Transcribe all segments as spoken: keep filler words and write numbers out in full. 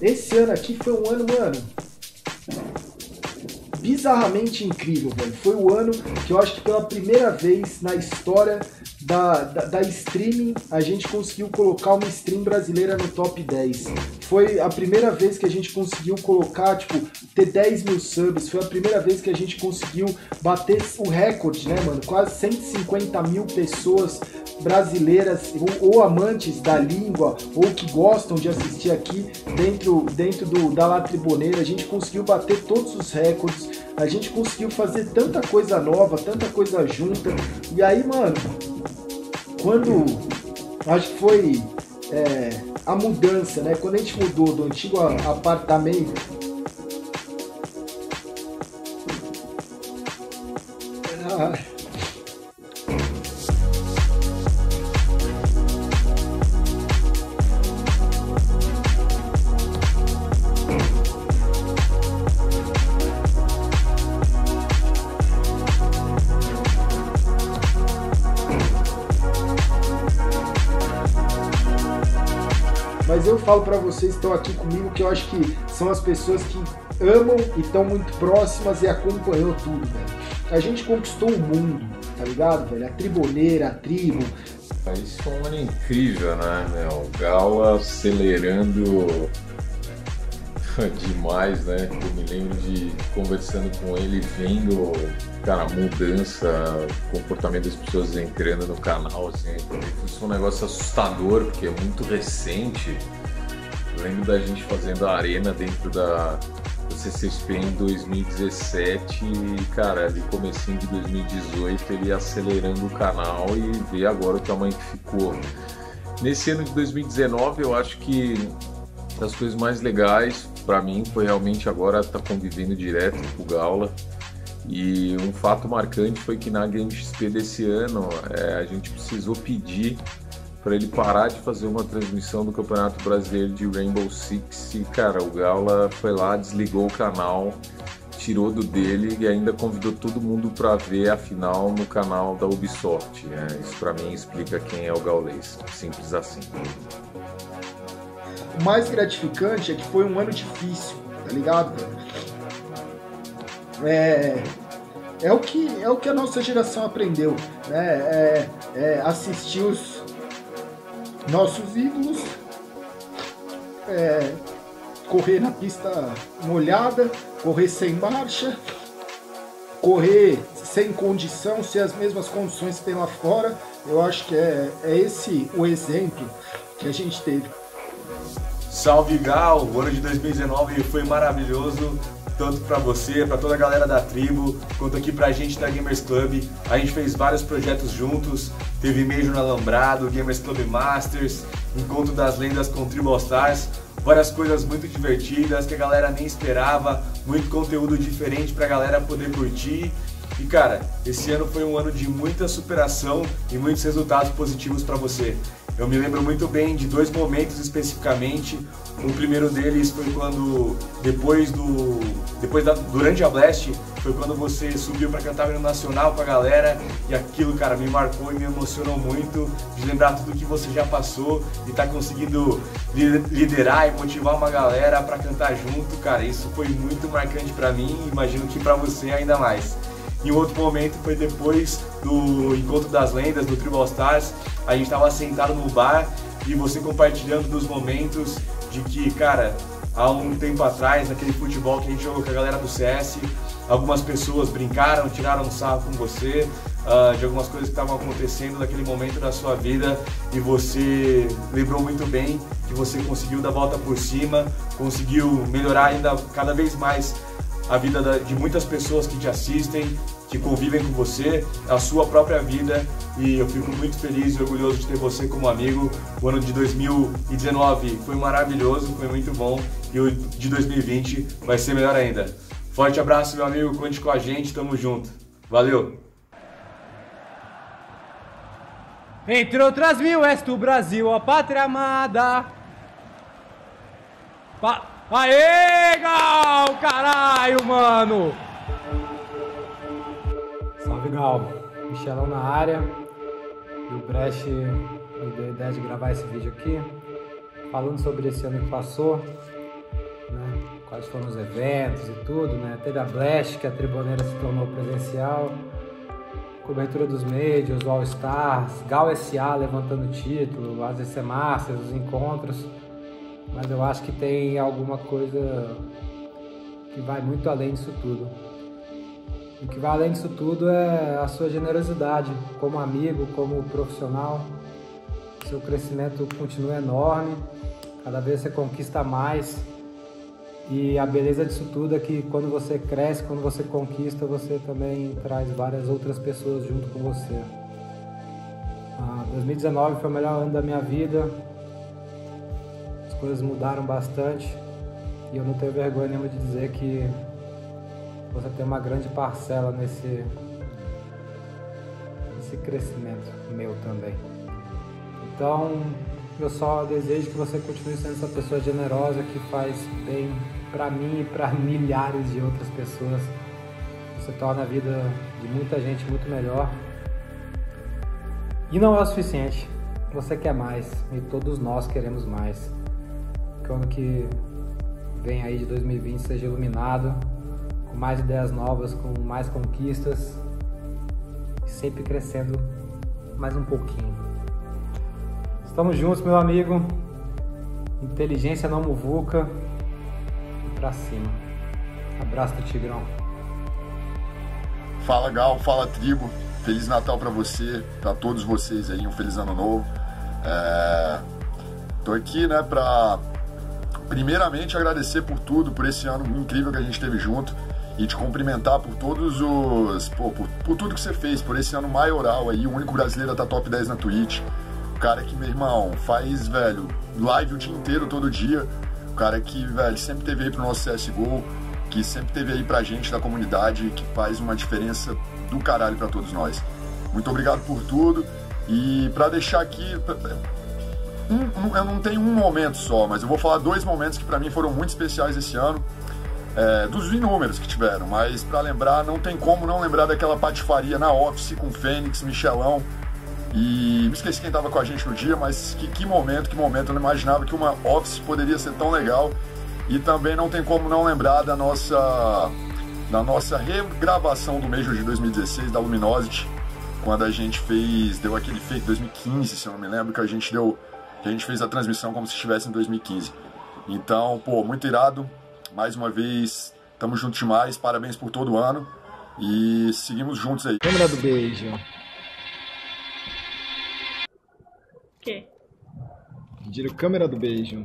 esse ano aqui foi um ano, mano, bizarramente incrível, velho. Foi o ano que eu acho que pela primeira vez na história da, da, da streaming a gente conseguiu colocar uma stream brasileira no top dez. Foi a primeira vez que a gente conseguiu colocar, tipo, ter dez mil subs. Foi a primeira vez que a gente conseguiu bater o recorde, né, mano? Quase cento e cinquenta mil pessoas brasileiras ou, ou amantes da língua ou que gostam de assistir aqui dentro, dentro do, da La Tribunera. A gente conseguiu bater todos os recordes, a gente conseguiu fazer tanta coisa nova, tanta coisa junta. E aí, mano, quando acho que foi é, a mudança, né? Quando a gente mudou do antigo apartamento, ah, mas eu falo pra vocês que estão aqui comigo que eu acho que são as pessoas que amam e estão muito próximas e acompanhou tudo, velho. A gente conquistou o mundo, tá ligado, velho? A Triboneira, a tribo. Isso foi um ano incrível, né, meu? O Gala acelerando demais, né? Eu me lembro de conversando com ele, vendo, cara, a mudança, o comportamento das pessoas entrando no canal, assim, isso foi um negócio assustador, porque é muito recente. Eu lembro da gente fazendo a arena dentro da, da C C X P em dois mil e dezessete e, cara, ali comecinho de dois mil e dezoito ele acelerando o canal e ver agora o tamanho que ficou. Nesse ano de dois mil e dezenove, eu acho que das coisas mais legais para mim foi realmente agora estar tá convivendo direto com o Gaula. E um fato marcante foi que na Game X P desse ano é, a gente precisou pedir para ele parar de fazer uma transmissão do Campeonato Brasileiro de Rainbow Six e, cara, o Gaula foi lá, desligou o canal, tirou do dele e ainda convidou todo mundo para ver a final no canal da Ubisoft. É, isso para mim explica quem é o gaulês, simples assim. O mais gratificante é que foi um ano difícil, tá ligado? É, é, o, que, é o que a nossa geração aprendeu, né? É, é assistir os nossos ídolos, é, correr na pista molhada, correr sem marcha, correr sem condição, sem as mesmas condições que tem lá fora. Eu acho que é, é esse o exemplo que a gente teve. Salve Gal, o ano de dois mil e dezenove foi maravilhoso, tanto para você, para toda a galera da tribo, quanto aqui pra gente da Gamers Club. A gente fez vários projetos juntos, teve Major no Alambrado, Gamers Club Masters, Encontro das Lendas com Tribal Stars, várias coisas muito divertidas que a galera nem esperava, muito conteúdo diferente pra galera poder curtir. E cara, esse ano foi um ano de muita superação e muitos resultados positivos para você. Eu me lembro muito bem de dois momentos especificamente. O primeiro deles foi quando, depois do, depois da, durante a Blast, foi quando você subiu para cantar o hino nacional com a galera e aquilo, cara, me marcou e me emocionou muito de lembrar tudo que você já passou e estar tá conseguindo liderar e motivar uma galera para cantar junto, cara, isso foi muito marcante para mim e imagino que para você ainda mais. E um outro momento foi depois do Encontro das Lendas, do Tribal Stars. A gente estava sentado no bar e você compartilhando dos momentos de que, cara, há um tempo atrás, naquele futebol que a gente jogou com a galera do C S, algumas pessoas brincaram, tiraram um sarro com você, uh, de algumas coisas que estavam acontecendo naquele momento da sua vida e você lembrou muito bem que você conseguiu dar a volta por cima, conseguiu melhorar ainda cada vez mais a vida de muitas pessoas que te assistem, que convivem com você, a sua própria vida, e eu fico muito feliz e orgulhoso de ter você como amigo. O ano de dois mil e dezenove foi maravilhoso, foi muito bom, e o de dois mil e vinte vai ser melhor ainda. Forte abraço, meu amigo, conte com a gente, tamo junto. Valeu! Entre outras mil, és tu, Brasil, a pátria amada. Pa Aê, Gal! Caralho, mano! Salve, Gal. Michelão na área. E o Brecht me deu a ideia de gravar esse vídeo aqui, falando sobre esse ano que passou. quais foram os eventos e tudo, né? Teve a Blast, que a Triboneira se tornou presencial, cobertura dos Majors, o All Stars, Gal S A levantando título, as E C Masters, os encontros, mas eu acho que tem alguma coisa que vai muito além disso tudo. O que vai além disso tudo é a sua generosidade como amigo, como profissional. Seu crescimento continua enorme, cada vez você conquista mais. E a beleza disso tudo é que quando você cresce, quando você conquista, você também traz várias outras pessoas junto com você. Ah, dois mil e dezenove foi o melhor ano da minha vida. As coisas mudaram bastante e eu não tenho vergonha nenhuma de dizer que você tem uma grande parcela nesse, nesse crescimento meu também. Então, eu só desejo que você continue sendo essa pessoa generosa que faz bem para mim e para milhares de outras pessoas. Você torna a vida de muita gente muito melhor. E não é o suficiente. Você quer mais e todos nós queremos mais. Que o ano que vem aí de dois mil e vinte seja iluminado, com mais ideias novas, com mais conquistas, e sempre crescendo mais um pouquinho. Estamos juntos, meu amigo. Inteligência não muvuca. E pra cima. Abraço do Tigrão. Fala, Gal. Fala, tribo. Feliz Natal pra você, pra todos vocês aí. Um feliz ano novo. É... Tô aqui, né, pra primeiramente agradecer por tudo, por esse ano incrível que a gente teve junto. E te cumprimentar por todos os... Pô, por, por tudo que você fez, por esse ano maioral aí. O único brasileiro a tá top dez na Twitch. O cara que, meu irmão, faz, velho, live o dia inteiro, todo dia. O cara que, velho, sempre teve aí pro nosso C S G O, que sempre teve aí pra gente da comunidade, que faz uma diferença do caralho pra todos nós. Muito obrigado por tudo. E pra deixar aqui... Um, eu não tenho um momento só, mas eu vou falar dois momentos que pra mim foram muito especiais esse ano. É, dos inúmeros que tiveram, mas pra lembrar, não tem como não lembrar daquela patifaria na Office com Fênix, Michelão. E me esqueci quem tava com a gente no dia, mas que, que momento, que momento. Eu não imaginava que uma Office poderia ser tão legal. E também não tem como não lembrar da nossa, da nossa regravação do Major de dois mil e dezesseis, da Luminosity, quando a gente fez, deu aquele fake dois mil e quinze, se eu não me lembro, que a gente deu, que a gente fez a transmissão como se estivesse em dois mil e quinze. Então, pô, muito irado. Mais uma vez, tamo juntos demais. Parabéns por todo o ano. E seguimos juntos aí. Câmera do beijo. Que? Pediram câmera do beijo.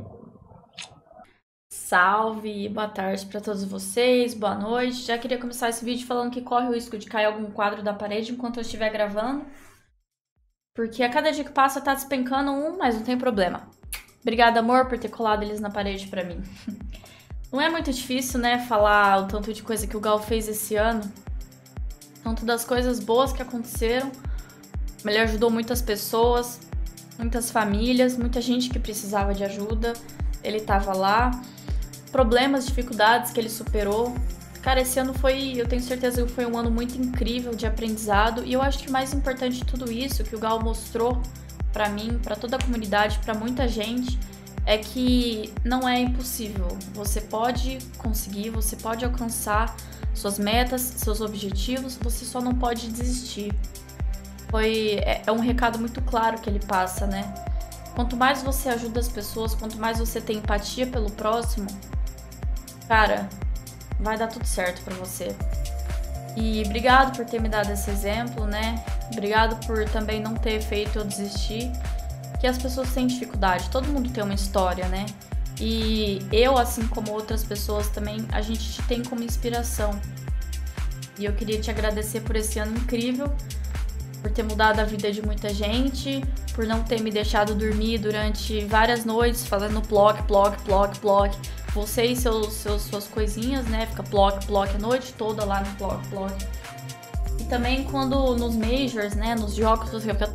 Salve, boa tarde pra todos vocês, boa noite. Já queria começar esse vídeo falando que corre o risco de cair algum quadro da parede enquanto eu estiver gravando. Porque a cada dia que passa tá despencando um, mas não tem problema. Obrigada, amor, por ter colado eles na parede pra mim. Não é muito difícil, né, falar o tanto de coisa que o Gal fez esse ano. Tanto das coisas boas que aconteceram. Ele ajudou muitas pessoas, muitas famílias, muita gente que precisava de ajuda. Ele tava lá. Problemas, dificuldades que ele superou. Cara, esse ano foi, eu tenho certeza que foi um ano muito incrível de aprendizado. E eu acho que o mais importante de tudo isso, que o Gal mostrou pra mim, pra toda a comunidade, pra muita gente, é que não é impossível. Você pode conseguir, você pode alcançar suas metas, seus objetivos, você só não pode desistir. Foi, é, é um recado muito claro que ele passa, né? Quanto mais você ajuda as pessoas, quanto mais você tem empatia pelo próximo, cara, vai dar tudo certo pra você. E obrigado por ter me dado esse exemplo, né? Obrigado por também não ter feito eu desistir. Que as pessoas têm dificuldade, todo mundo tem uma história, né? E eu, assim como outras pessoas também, a gente te tem como inspiração. E eu queria te agradecer por esse ano incrível, por ter mudado a vida de muita gente, por não ter me deixado dormir durante várias noites, fazendo ploc, ploc, ploc, ploc. Você e seus, seus, suas coisinhas, né? Fica ploc, ploc a noite toda lá no ploc, ploc. E também quando nos majors, né? Nos jogos, você fica...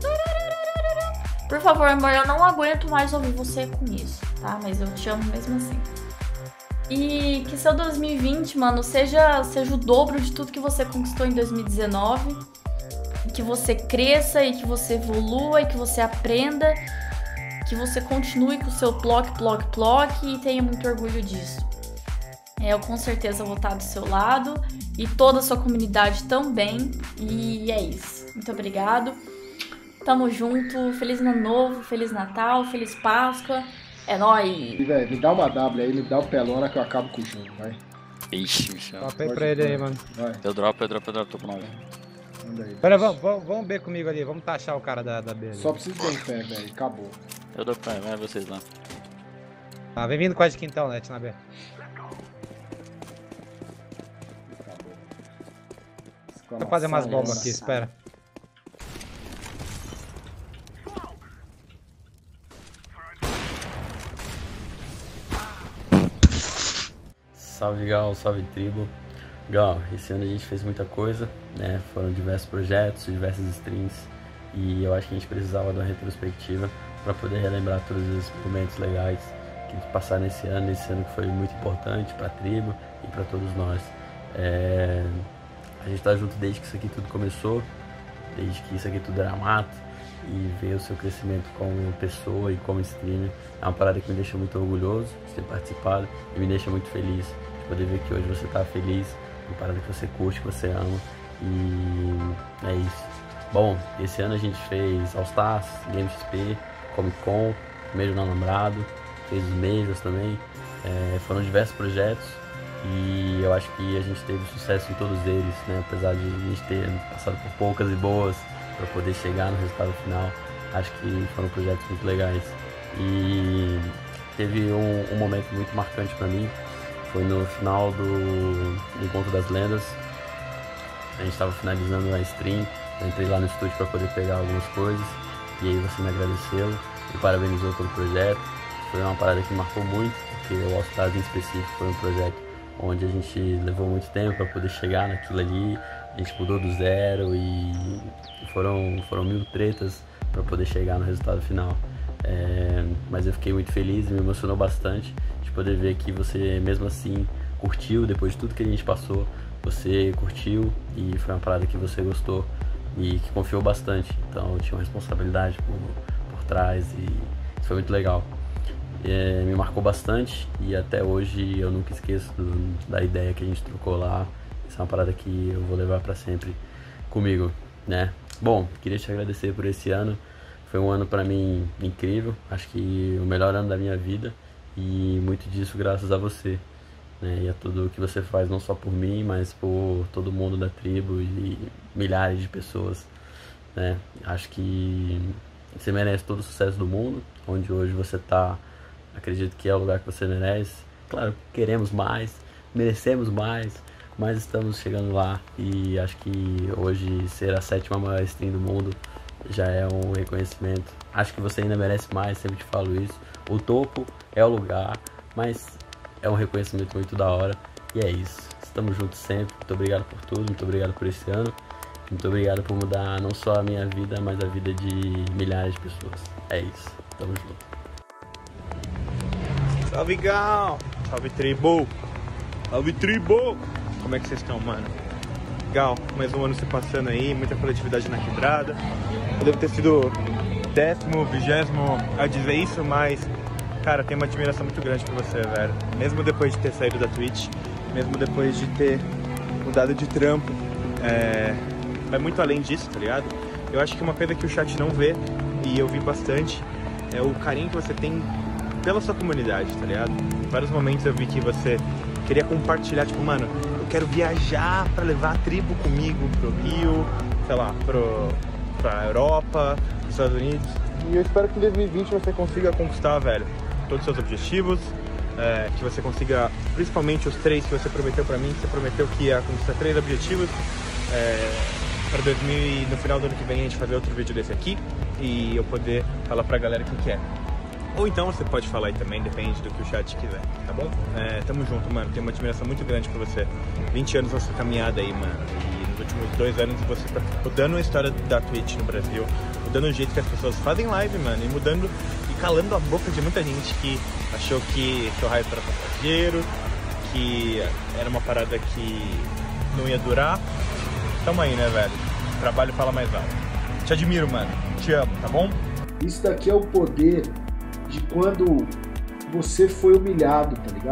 Por favor, amor, eu não aguento mais ouvir você com isso, tá? Mas eu te amo mesmo assim. E que seu dois mil e vinte, mano, seja, seja o dobro de tudo que você conquistou em dois mil e dezenove. Que você cresça e que você evolua e que você aprenda. Que você continue com o seu ploc, ploc, ploc e tenha muito orgulho disso. eu com certeza vou estar do seu lado e toda a sua comunidade também. E é isso. Muito obrigado. Tamo junto. Feliz Ano Novo, Feliz Natal, Feliz Páscoa. É nóis. E, velho, me dá uma W aí, me dá o pelona que eu acabo com o jogo, vai. Ixi, Michel. Topa aí pra ele aí, mano. Vai. Eu dropo, eu dropo, eu dropo, tô com nove. Manda aí. Pera, vamos, vamos, vamos B comigo ali, vamos taxar o cara da, da B ali. Só preciso de fé, velho. Acabou. Eu dou pra vai vocês lá. Tá, vem vindo com a de quintal, Net, na B. Acabou. Deixa eu fazer umas bombas aqui, espera. Salve Gal, salve tribo. Gal, esse ano a gente fez muita coisa, né? Foram diversos projetos, diversas streams e eu acho que a gente precisava de uma retrospectiva para poder relembrar todos esses momentos legais que passaram nesse ano, esse ano que foi muito importante para a tribo e para todos nós. É... A gente tá junto desde que isso aqui tudo começou, desde que isso aqui tudo era mato, e ver o seu crescimento como pessoa e como streamer é uma parada que me deixa muito orgulhoso de ter participado e me deixa muito feliz de poder ver que hoje você tá feliz, uma parada que você curte, que você ama, e é isso. Bom, esse ano a gente fez All Stars, Game X P, Comic Con, Major Não Lembrado, fez os Majors também, é, foram diversos projetos e eu acho que a gente teve sucesso em todos eles, né? Apesar de a gente ter passado por poucas e boas para poder chegar no resultado final, acho que foram projetos muito legais. E teve um, um momento muito marcante para mim, foi no final do, do Encontro das Lendas. A gente estava finalizando a stream, eu entrei lá no estúdio para poder pegar algumas coisas e aí você me agradeceu, me parabenizou pelo projeto. Foi uma parada que marcou muito, porque o All Stars em específico foi um projeto onde a gente levou muito tempo para poder chegar naquilo ali, a gente mudou do zero e foram, foram mil tretas para poder chegar no resultado final. É, mas eu fiquei muito feliz e me emocionou bastante de poder ver que você mesmo assim curtiu, depois de tudo que a gente passou, você curtiu e foi uma parada que você gostou e que confiou bastante, então eu tinha uma responsabilidade por, por trás e isso foi muito legal. É, me marcou bastante e até hoje eu nunca esqueço do, da ideia que a gente trocou lá. Isso é uma parada que eu vou levar pra sempre comigo, né? Bom, queria te agradecer por esse ano. Foi um ano pra mim incrível, acho que o melhor ano da minha vida e muito disso graças a você, né? E a tudo que você faz não só por mim, mas por todo mundo da tribo e milhares de pessoas, né? Acho que você merece todo o sucesso do mundo, onde hoje você tá. Acredito que é o lugar que você merece. Claro, queremos mais, merecemos mais, mas estamos chegando lá e acho que hoje ser a sétima maior stream do mundo já é um reconhecimento. Acho que você ainda merece mais, sempre te falo isso. O topo é o lugar, mas é um reconhecimento muito da hora e é isso. Estamos juntos sempre. Muito obrigado por tudo, muito obrigado por esse ano. Muito obrigado por mudar não só a minha vida, mas a vida de milhares de pessoas. É isso. Tamo junto. Salve Gal! Salve tribo! Salve tribo! Como é que vocês estão, mano? Gal, mais um ano se passando aí, muita coletividade na quebrada. Eu devo ter sido décimo, vigésimo a dizer isso, mas, cara, tenho uma admiração muito grande por você, velho. Mesmo depois de ter saído da Twitch, mesmo depois de ter mudado de trampo, é... vai muito além disso, tá ligado? Eu acho que uma coisa que o chat não vê, e eu vi bastante, é o carinho que você tem pela sua comunidade, tá ligado? Em vários momentos eu vi que você queria compartilhar, tipo, mano, eu quero viajar pra levar a tribo comigo pro Rio, sei lá, pro, pra Europa, pros Estados Unidos. E eu espero que em dois mil e vinte você consiga conquistar, velho, todos os seus objetivos, é, que você consiga, principalmente os três que você prometeu pra mim, você prometeu que ia conquistar três objetivos, é, para dois mil e no final do ano que vem a gente fazer outro vídeo desse aqui e eu poder falar pra galera o que que é. Ou então você pode falar aí também, depende do que o chat quiser, tá bom? É, tamo junto, mano, tenho uma admiração muito grande por você. vinte anos nessa caminhada aí, mano, e nos últimos dois anos você tá mudando a história da Twitch no Brasil, mudando o jeito que as pessoas fazem live, mano, e mudando e calando a boca de muita gente que achou que seu hype era passageiro, que era uma parada que não ia durar. Tamo aí, né, velho? O trabalho fala mais alto. Te admiro, mano. Te amo, tá bom? Isso daqui é o poder de quando você foi humilhado, tá ligado?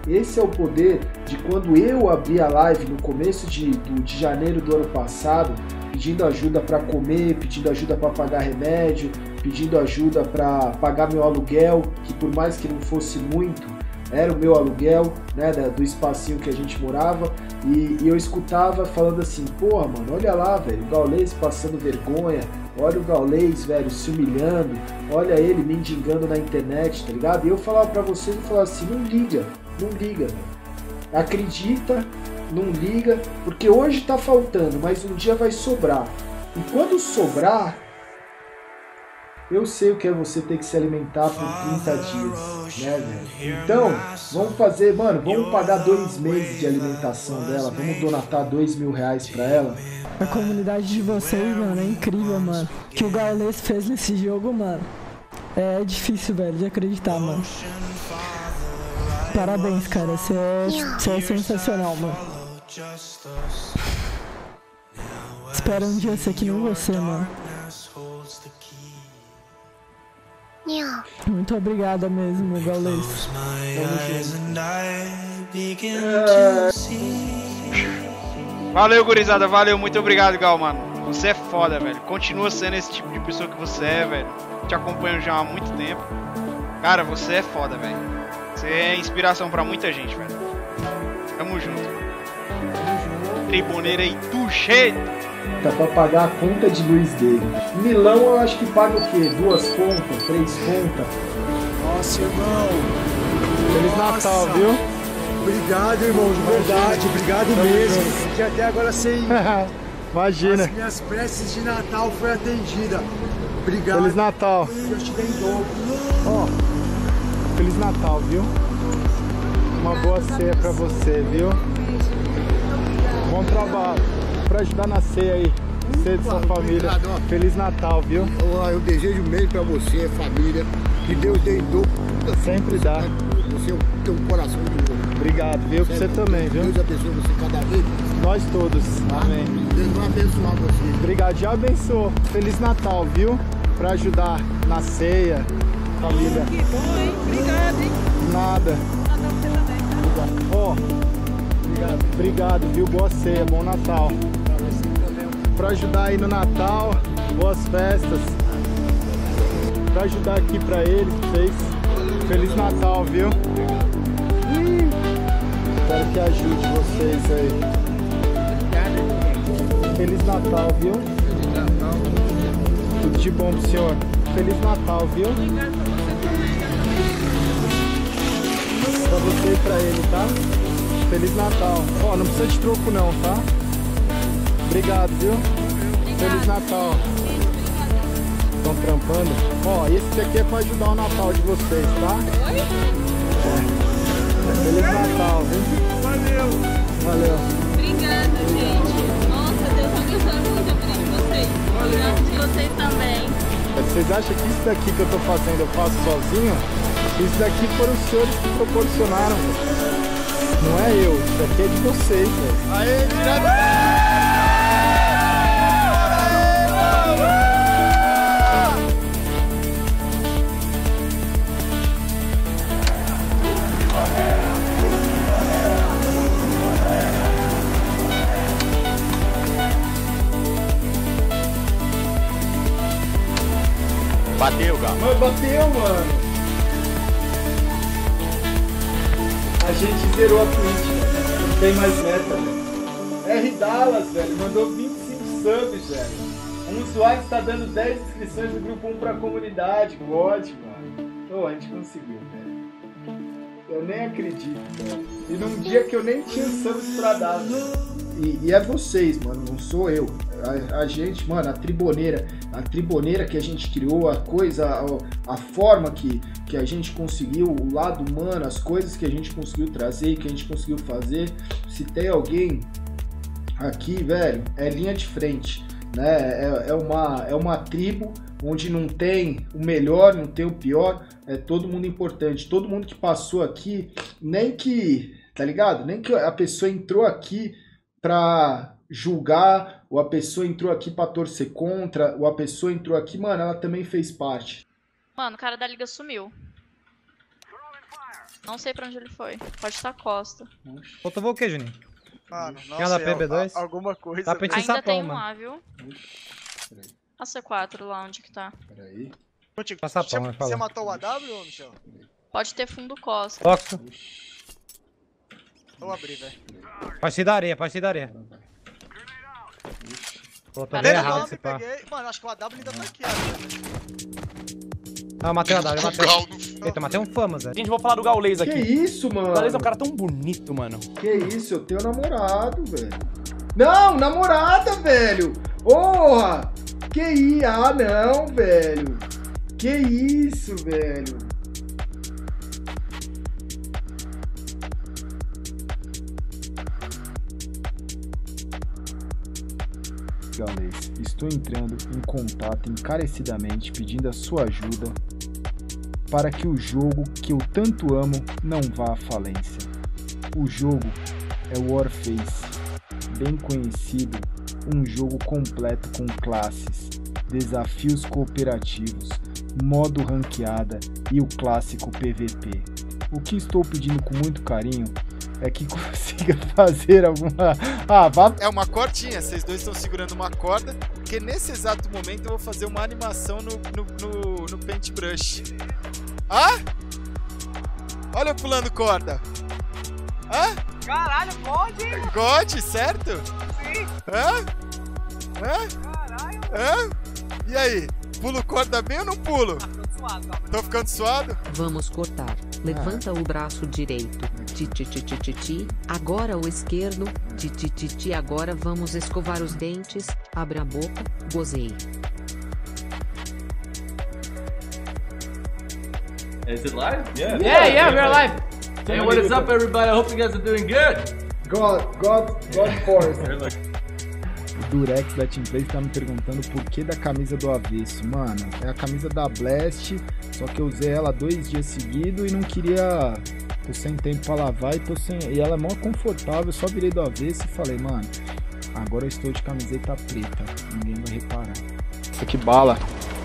Esse é o poder de quando eu abri a live no começo de, do, de janeiro do ano passado, pedindo ajuda para comer, pedindo ajuda para pagar remédio, pedindo ajuda para pagar meu aluguel, que por mais que não fosse muito, era o meu aluguel, né, do espacinho que a gente morava, e, e eu escutava falando assim, porra, mano, olha lá, velho, o Gaules passando vergonha, olha o Gaules, velho, se humilhando, olha ele mendigando na internet, tá ligado? E eu falava pra vocês, eu falava assim, não liga, não liga, velho. Acredita, não liga, porque hoje tá faltando, mas um dia vai sobrar. E quando sobrar, eu sei o que é você ter que se alimentar por trinta dias, né, velho? Então, vamos fazer, mano, vamos pagar dois meses de alimentação dela, vamos donatar dois mil reais pra ela. A comunidade de vocês, mano, é incrível, mano. O que o Gaules fez nesse jogo, mano, é difícil, velho, de acreditar, mano. Parabéns, cara, você é, você é sensacional, mano. Espero um dia ser que nem você, mano. Muito obrigada mesmo, Gaules. Valeu, gurizada, valeu, muito obrigado, Gal, mano. Você é foda, velho. Continua sendo esse tipo de pessoa que você é, velho. Te acompanho já há muito tempo. Cara, você é foda, velho. Você é inspiração pra muita gente, velho. Tamo junto. Triboneira e tuxê. Tá pra pagar a conta de luz dele. Milão eu acho que paga o quê? Duas contas? Três contas? Nossa, irmão. Feliz Natal, viu? Obrigado, irmão, de verdade. Obrigado mesmo. Que até agora sei. Imagina. As minhas preces de Natal foi atendida. Obrigado. Feliz Natal. Deus te dê em dobro. Ó, oh, Feliz Natal, viu? Uma boa ceia pra você, viu? Bom trabalho. Pra ajudar na ceia aí. Você de sua família. Obrigado, Feliz Natal, viu? Eu, eu desejo mesmo pra você, família. Que Deus dê em dobro. Sempre dá. Você tem um coração de ouro. Obrigado, viu? Pra você também, viu? Deus abençoe você cada vez. Nós todos. Amém. Deus vai abençoar você. Obrigado, já abençoou. Feliz Natal, viu? Pra ajudar na ceia, família. Que bom, hein? Obrigado, hein? Nada. Natal pra você também, tá? Ó, obrigado. Obrigado, viu? Boa ceia, bom Natal. Pra ajudar aí no Natal, boas festas. Pra ajudar aqui pra eles, vocês. Feliz Natal, viu? Ih, espero que ajude vocês aí. Feliz Natal, viu? Feliz Natal. Tudo de bom pro senhor. Feliz Natal, viu? Pra você e pra ele, tá? Feliz Natal. Ó, oh, não precisa de troco não, tá? Obrigado, viu? Obrigado. Feliz Natal. Estão trampando? Ó, oh, esse aqui é pra ajudar o Natal de vocês, tá? Oi? É. Feliz Natal, viu? Valeu. Valeu. Obrigada, gente. Nossa, Deus abençoe muito a vida de vocês. Valeu. De vocês também. Vocês acham que isso daqui que eu tô fazendo eu faço sozinho? Isso daqui foram os senhores que proporcionaram. Não é eu, isso aqui é de vocês, velho. Aê, tirado! Bateu, Gal. Mas bateu, mano. A gente zerou a Twitch, não tem mais meta, velho. R Dallas, velho, mandou vinte e cinco subs, velho. Um usuário está dando dez inscrições no grupo um pra comunidade. God, mano. Oh, a gente conseguiu, velho. Eu nem acredito, velho. E num dia que eu nem tinha subs pra dar, velho. E, e é vocês, mano, não sou eu. A, a gente, mano, a triboneira, a triboneira que a gente criou, a coisa, a, a forma que, que a gente conseguiu, o lado humano, as coisas que a gente conseguiu trazer, que a gente conseguiu fazer. Se tem alguém aqui, velho, é linha de frente, né? É, é, uma, é uma tribo onde não tem o melhor, não tem o pior, é todo mundo importante. Todo mundo que passou aqui, nem que, tá ligado? Nem que a pessoa entrou aqui pra julgar, ou a pessoa entrou aqui pra torcer contra, ou a pessoa entrou aqui, mano, ela também fez parte. Mano, o cara da liga sumiu. Não sei pra onde ele foi. Pode estar Costa. Faltou o que, Juninho? Mano, Quem nossa, anda é, P B dois? a- alguma coisa. Tá pra Ainda sapão, tem um mano. lá, viu? A C quatro lá onde que tá. Peraí. Contigo, Passa você, pão, vai falar. você matou o A W, ô Michel? Pode ter fundo Costa. Toxo. Vou abrir, velho. Pode ser da areia, pode ser da areia. Pô, tô bem Pega errado o esse nome, pá. peguei. Mano, acho que o A W ainda tá aqui, ó. Ah, eu matei a W, eu matei. Eita, eu matei um Famas, velho. Gente, vou falar do Gaules aqui. Que isso, mano? O Gaules é um cara tão bonito, mano. Que isso, eu tenho namorado, velho. Não, namorada, velho. Porra. Que isso? Ah, não, velho. Que isso, velho. Gaules, estou entrando em contato encarecidamente pedindo a sua ajuda para que o jogo que eu tanto amo não vá à falência. O jogo é o Warface, bem conhecido, um jogo completo com classes, desafios cooperativos, modo ranqueada e o clássico P V P. O que estou pedindo com muito carinho é que consiga fazer alguma... Ah, vá... É uma cordinha, vocês dois estão segurando uma corda, porque nesse exato momento eu vou fazer uma animação no, no, no, no Paintbrush. Ah? Olha eu pulando corda. Ah? Caralho, pode! God, certo? Sim! Hã? Hã? Caralho! Hã? E aí? Pulo corda bem ou não pulo? Tô suado, calma. Tô ficando suado? Vamos cortar. Levanta o braço direito. Ti, ti, ti, ti, ti, ti. Agora o esquerdo. Ti, ti, ti, ti. Agora vamos escovar os dentes. Abre a boca. Gozei. Is it live? Yeah. Yeah, yeah, we're live. Hey, what is up, everybody? I hope you guys are doing good. God, God, God Force. O Durex da Team Play está me perguntando por que da camisa do avesso. Mano, é a camisa da Blast, só que eu usei ela dois dias seguidos e não queria... Tô sem tempo pra lavar e, tô sem... e ela é mó confortável, só virei do avesso e falei, mano, agora eu estou de camiseta preta, ninguém vai reparar. Isso aqui bala.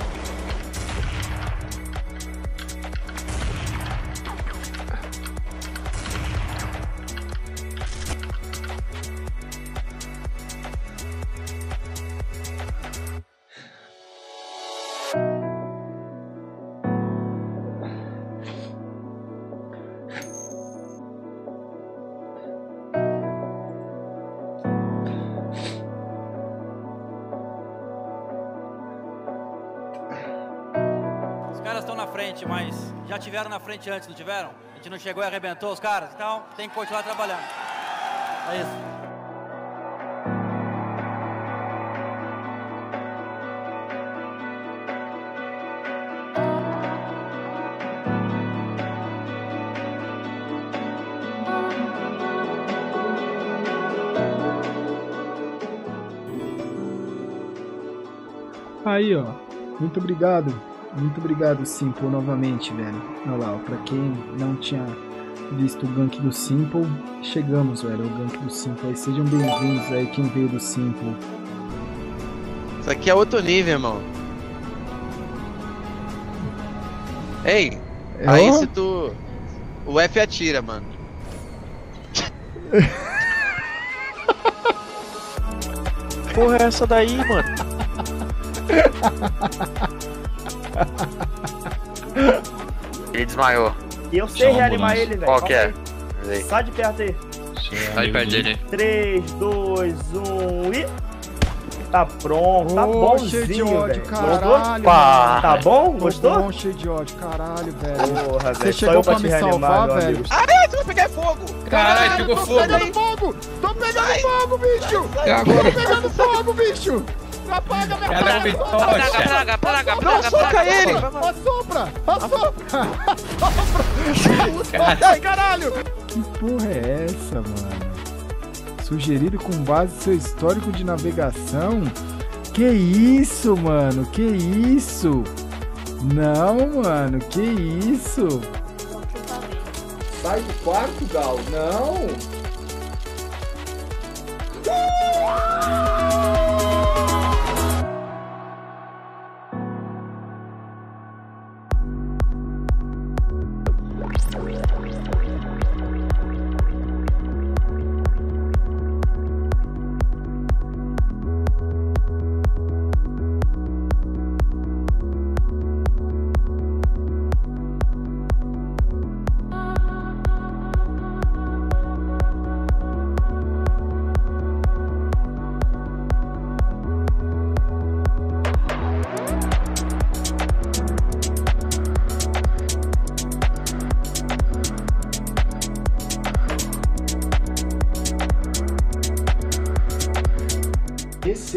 Os caras estão na frente, mas já tiveram na frente antes, não tiveram? A gente não chegou e arrebentou os caras, então tem que continuar trabalhando. É isso. Aí, ó. Muito obrigado. Muito obrigado, Simple, novamente, velho. Olha lá, ó, pra quem não tinha visto o gank do Simple, chegamos, velho, o gank do Simple. Aí, sejam bem-vindos aí, quem veio do Simple. Isso aqui é outro nível, irmão. Ei, É, aí ó. se tu... O F atira, mano. Porra é essa daí, mano? Ele desmaiou. E eu sei reanimar ele, velho. Qual que é? Aí. Sai de perto aí. Sai de perto dele. três, dois, um e... Tá pronto, tá Ô, bonzinho, cheio de ódio, velho. caralho. Gostou? mano. Tá bom? Tô Gostou? bom, cheio de ódio, caralho, velho. Porra, Você velho, só chegou eu pra pra te me reanimar, salvar, meu velho? amigo. Ah, você vai pegar fogo! Caralho, pegou tô fogo pegando aí. fogo! Tô pegando fogo, bicho! E agora? Tô pegando fogo, bicho! Apaga minha Ela praga! me tocha. Plaga, plaga, Não, plaga, soca plaga, ele! plaga. Assopra! Assopra! Assopra! Ai, caralho! Que porra é essa, mano? Sugerido com base no seu histórico de navegação? Que isso, mano? Que isso? Não, mano, que isso? Sai do quarto, Gal, não!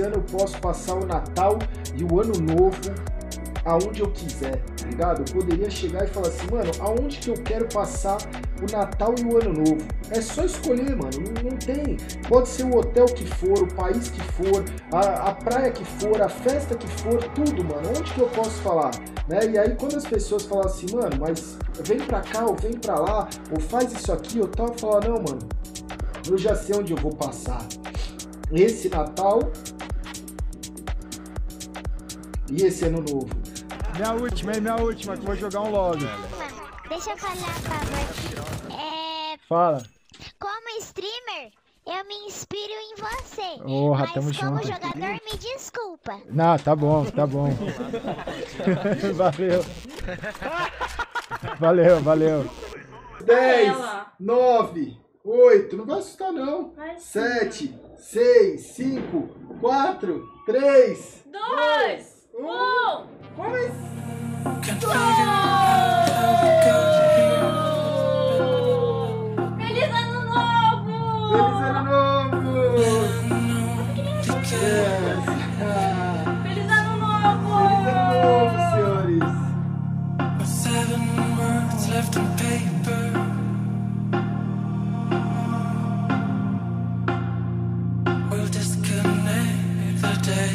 ano eu posso passar o Natal e o Ano Novo aonde eu quiser, tá ligado? Eu poderia chegar e falar assim, mano, aonde que eu quero passar o Natal e o Ano Novo? É só escolher, mano, não, não tem. Pode ser o hotel que for, o país que for, a, a praia que for, a festa que for, tudo, mano. Onde que eu posso falar? Né? E aí quando as pessoas falam assim, mano, mas vem pra cá ou vem pra lá, ou faz isso aqui ou tal, eu falo, não, mano, eu já sei onde eu vou passar esse Natal e esse Ano Novo. Minha última, é minha última, que eu vou jogar um lobby. Deixa eu falar, por favor. É... Fala. Como streamer, eu me inspiro em você. Porra, mas tamo como junto. jogador, me desculpa. Não, tá bom, tá bom. Valeu. Valeu, valeu. dez, nove, oito, não vai assustar não. sete, seis, cinco, quatro, três, dois, um. Começou! Feliz Ano Novo! Feliz Ano Novo! Yes. Feliz Ano Novo! Feliz Ano Novo, senhores! Seven words left on paper. We'll disconnect the day.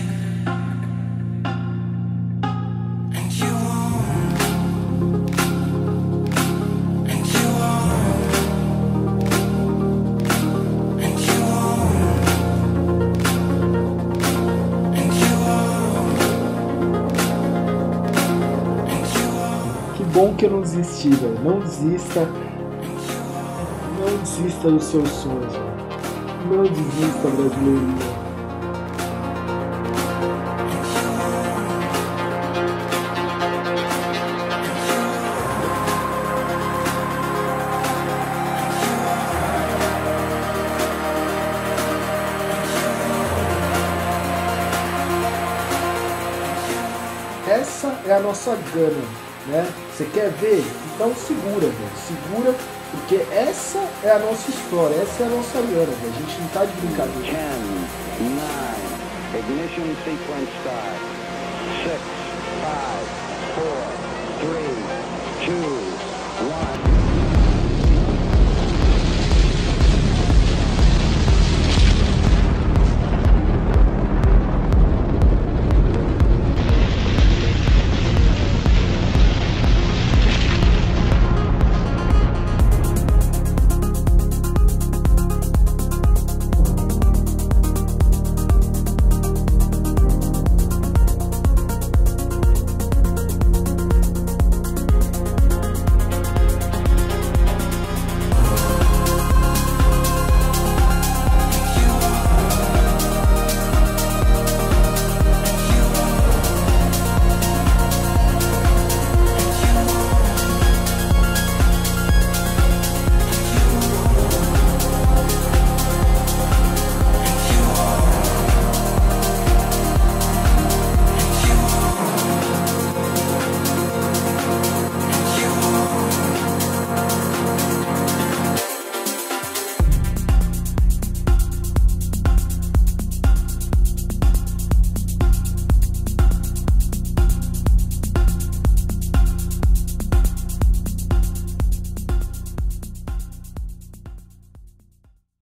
Bom que eu não desisti, velho. Não desista. Não desista dos seus sonhos, velho. Não desista, brasileirinho. Essa é a nossa gana. Né? Você quer ver? Então segura, velho. Segura, porque essa é a nossa história, essa é a nossa grana, velho. A gente não tá de brincadeira. ten, nine, ignition sequence start. six,